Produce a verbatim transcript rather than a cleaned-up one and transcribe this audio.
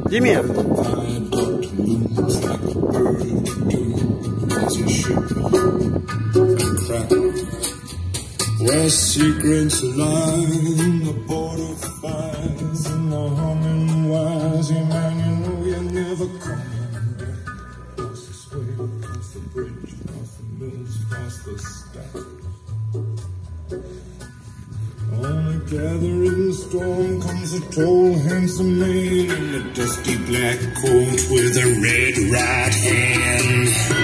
Jimmy. Where secrets lie in the border fires and the humming wires. Yeah, man, you know you're never coming back. Across the sway, across the bridge, across the mills, across the stack. On a gathering storm comes a tall, handsome man in a dusty black coat with a red right hand.